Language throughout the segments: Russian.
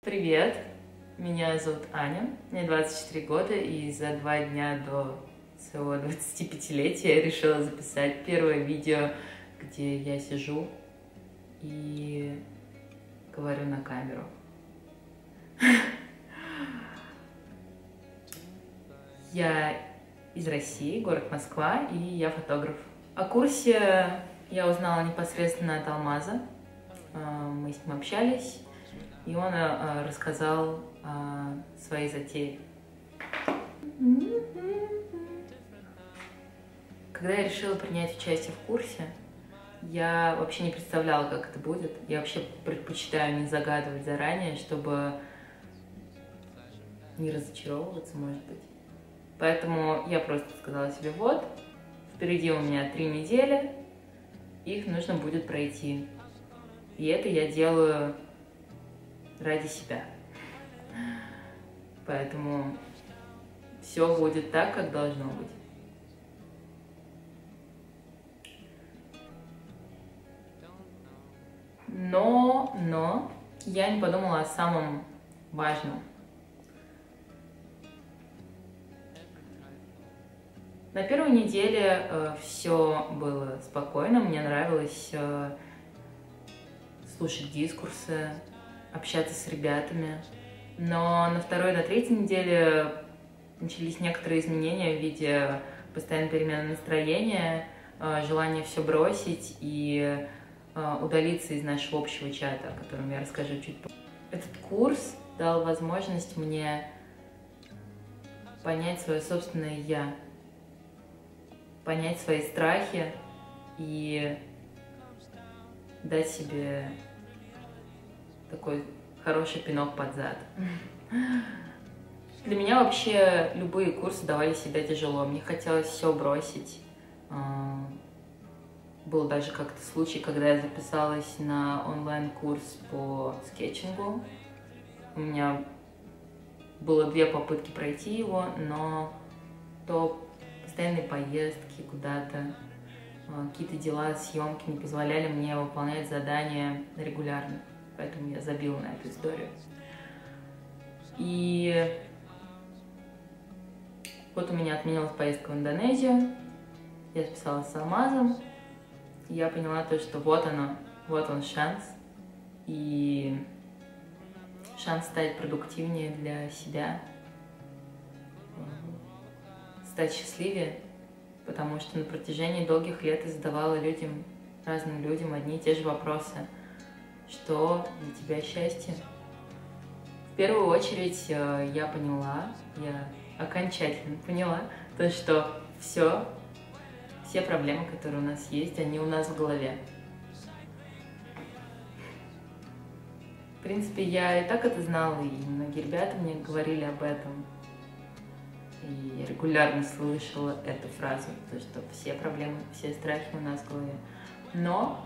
Привет, меня зовут Аня, мне 24 года, и за 2 дня до своего 25-летия я решила записать первое видео, где я сижу и говорю на камеру. Я из России, город Москва, и я фотограф. О курсе я узнала непосредственно от Алмаза, мы с ним общались. И он рассказал о своей затее. Когда я решила принять участие в курсе, я вообще не представляла, как это будет. Я вообще предпочитаю не загадывать заранее, чтобы не разочаровываться, может быть. Поэтому я просто сказала себе, вот, впереди у меня 3 недели, их нужно будет пройти. И это я делаю ради себя. Поэтому все будет так, как должно быть. Но я не подумала о самом важном. На первой неделе все было спокойно, мне нравилось слушать дискурсы, общаться с ребятами. Но на второй и на третьей неделе начались некоторые изменения в виде постоянной перемены настроения, желания все бросить и удалиться из нашего общего чата, о котором я расскажу чуть позже. Этот курс дал возможность мне понять свое собственное «я», понять свои страхи и дать себе такой хороший пинок под зад. Для меня вообще любые курсы давали себя тяжело. Мне хотелось все бросить. Был даже как-то случай, когда я записалась на онлайн-курс по скетчингу. У меня было 2 попытки пройти его, но то постоянные поездки куда-то, какие-то дела, съемки не позволяли мне выполнять задания регулярно. Поэтому я забила на эту историю. И вот у меня отменилась поездка в Индонезию. Я списалась с Алмазом. И я поняла то, что вот он шанс. И шанс стать продуктивнее для себя. Стать счастливее. Потому что на протяжении долгих лет я задавала разным людям одни и те же вопросы. Что для тебя счастье? В первую очередь я окончательно поняла, то, что все проблемы, которые у нас есть, они у нас в голове. В принципе, я и так это знала, и многие ребята мне говорили об этом. И я регулярно слышала эту фразу, то, что все проблемы, все страхи у нас в голове. Но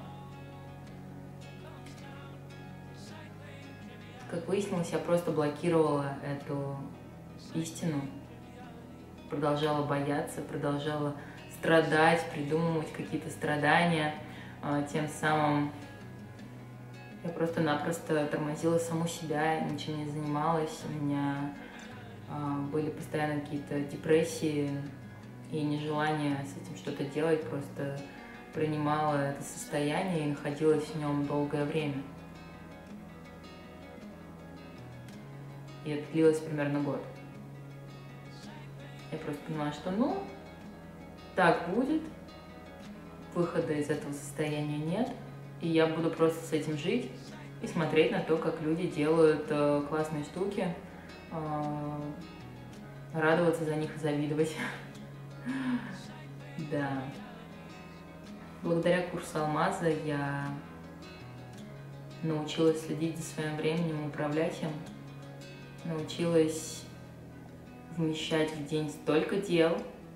как выяснилось, я просто блокировала эту истину, продолжала бояться, продолжала страдать, придумывать какие-то страдания. Тем самым я просто-напросто тормозила саму себя, ничем не занималась. У меня были постоянно какие-то депрессии и нежелание с этим что-то делать, просто принимала это состояние и находилась в нем долгое время. И это длилось примерно год. Я просто поняла, что так будет, выхода из этого состояния нет, и я буду просто с этим жить и смотреть на то, как люди делают классные штуки, радоваться за них и завидовать. Да. Благодаря курсу Алмаза я научилась следить за своим временем, управлять им, научилась вмещать в день столько дел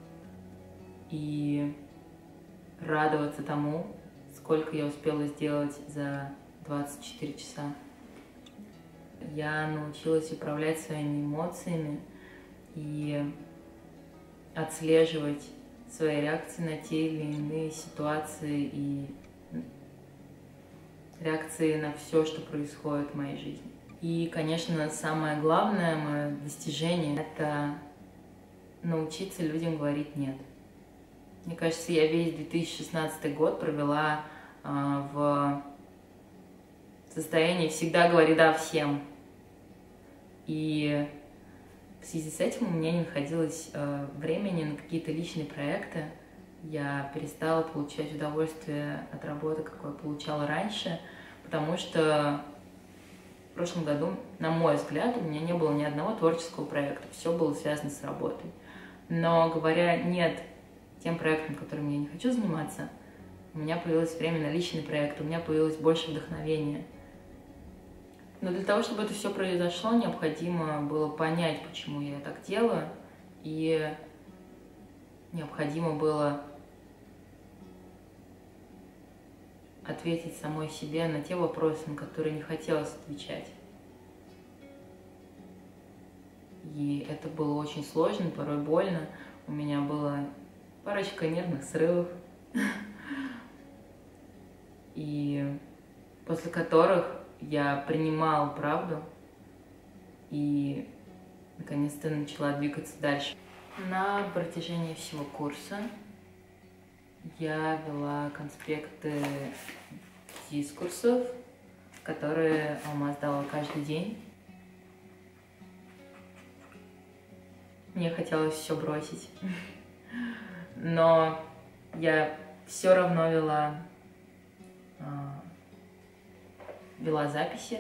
и радоваться тому, сколько я успела сделать за 24 часа. Я научилась управлять своими эмоциями и отслеживать свои реакции на те или иные ситуации и реакции на все, что происходит в моей жизни. И, конечно, самое главное мое достижение – это научиться людям говорить «нет». Мне кажется, я весь 2016 год провела в состоянии «всегда говори да всем». И в связи с этим у меня не находилось времени на какие-то личные проекты. Я перестала получать удовольствие от работы, какое получала раньше, потому что в прошлом году, на мой взгляд, у меня не было ни одного творческого проекта. Все было связано с работой. Но говоря «нет» тем проектам, которыми я не хочу заниматься, у меня появилось время на личный проект, у меня появилось больше вдохновения. Но для того, чтобы это все произошло, необходимо было понять, почему я так делаю, и необходимо было ответить самой себе на те вопросы, на которые не хотелось отвечать. И это было очень сложно, порой больно. У меня была парочка нервных срывов, и после которых я принимала правду и наконец-то начала двигаться дальше. На протяжении всего курса я вела конспекты дискурсов, которые Алмаз давала каждый день. Мне хотелось все бросить, но я все равно вела записи,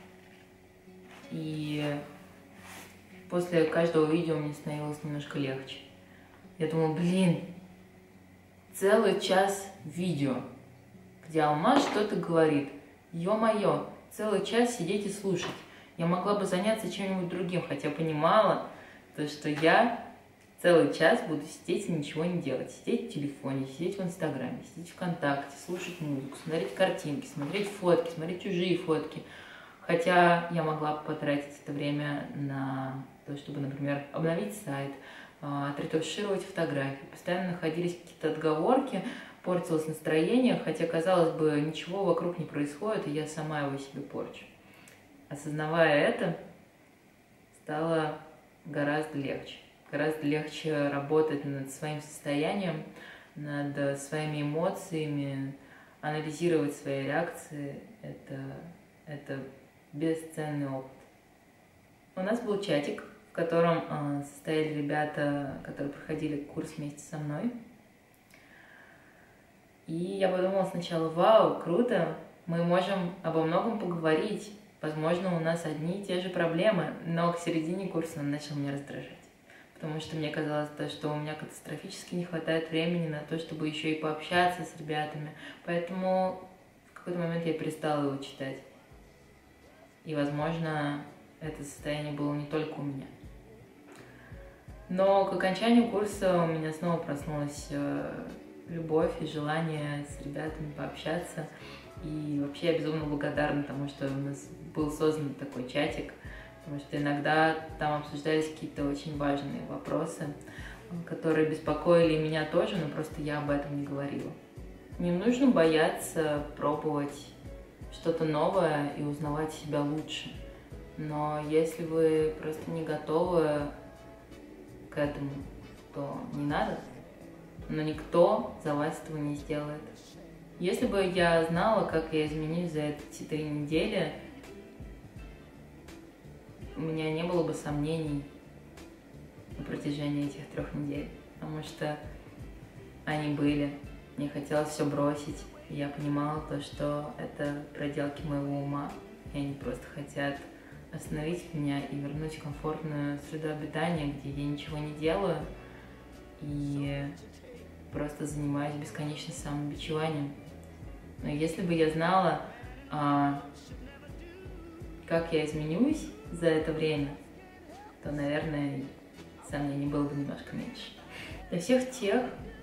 и после каждого видео мне становилось немножко легче. Я думала, блин, целый час видео, где Алмаз что-то говорит. Ё-моё, целый час сидеть и слушать. Я могла бы заняться чем-нибудь другим, хотя понимала, что я целый час буду сидеть и ничего не делать. Сидеть в телефоне, сидеть в Инстаграме, сидеть ВКонтакте, слушать музыку, смотреть картинки, смотреть фотки, смотреть чужие фотки. Хотя я могла бы потратить это время на то, чтобы, например, обновить сайт, отретушировать фотографии. Постоянно находились какие-то отговорки, портилось настроение, хотя, казалось бы, ничего вокруг не происходит, и я сама его себе порчу. Осознавая это, стало гораздо легче. Гораздо легче работать над своим состоянием, над своими эмоциями, анализировать свои реакции. Это бесценный опыт. У нас был чатик, в котором состояли ребята, которые проходили курс вместе со мной. И я подумала сначала, вау, круто, мы можем обо многом поговорить. Возможно, у нас одни и те же проблемы, но к середине курса он начал меня раздражать. Потому что мне казалось, что у меня катастрофически не хватает времени на то, чтобы еще и пообщаться с ребятами. Поэтому в какой-то момент я перестала его читать. И, возможно, это состояние было не только у меня. Но к окончанию курса у меня снова проснулась любовь и желание с ребятами пообщаться. И вообще я безумно благодарна тому, что у нас был создан такой чатик, потому что иногда там обсуждались какие-то очень важные вопросы, которые беспокоили меня тоже, но просто я об этом не говорила. Не нужно бояться пробовать что-то новое и узнавать себя лучше. Но если вы просто не готовы к этому, то не надо. Но никто за вас этого не сделает. Если бы я знала, как я изменюсь за эти 3 недели, у меня не было бы сомнений на протяжении этих 3 недель, потому что они были. Мне хотелось все бросить, и я понимала то, что это проделки моего ума, и они просто хотят остановить меня и вернуть в комфортную среду обитания, где я ничего не делаю и просто занимаюсь бесконечным самобичеванием. Но если бы я знала, как я изменюсь за это время, то, наверное, сомнений было бы немножко меньше. Для всех тех,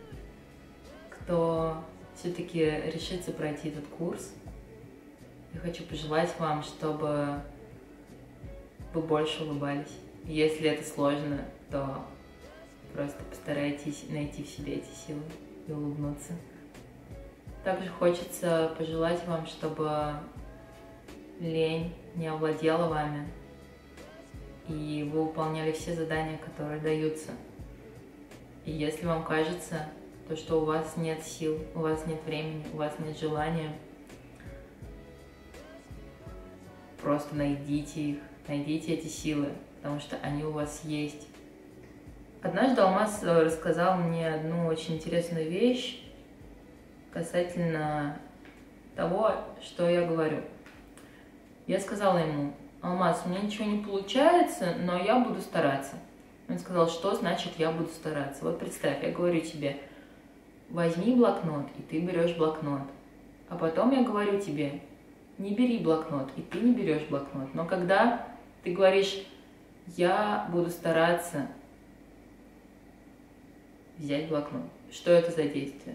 кто все-таки решится пройти этот курс, я хочу пожелать вам, чтобы вы больше улыбались. Если это сложно, то просто постарайтесь найти в себе эти силы и улыбнуться. Также хочется пожелать вам, чтобы лень не овладела вами, и вы выполняли все задания, которые даются. И если вам кажется, то, что у вас нет сил, у вас нет времени, у вас нет желания, просто найдите их, найдите эти силы, потому что они у вас есть. Однажды Алмаз рассказал мне одну очень интересную вещь касательно того, что я говорю. Я сказала ему: Алмаз, у меня ничего не получается, но я буду стараться. Он сказал: что значит я буду стараться? Вот представь, я говорю тебе: возьми блокнот, и ты берешь блокнот. А потом я говорю тебе: не бери блокнот, и ты не берешь блокнот. Но когда ты говоришь: я буду стараться взять блокнот, что это за действие?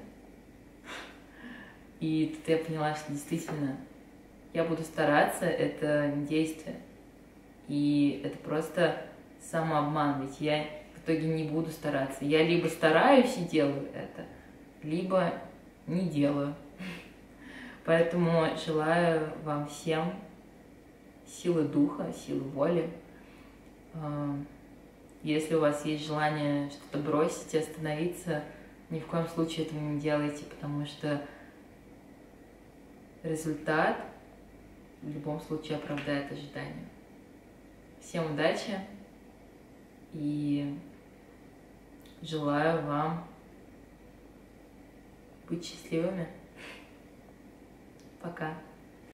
И тут я поняла, что действительно я буду стараться — это не действие. И это просто самообман, ведь я в итоге не буду стараться. Я либо стараюсь и делаю это, либо не делаю. Поэтому желаю вам всем силы духа, силы воли. Если у вас есть желание что-то бросить и остановиться, ни в коем случае этого не делайте, потому что результат в любом случае оправдает ожидания. Всем удачи и желаю вам быть счастливыми. Пока.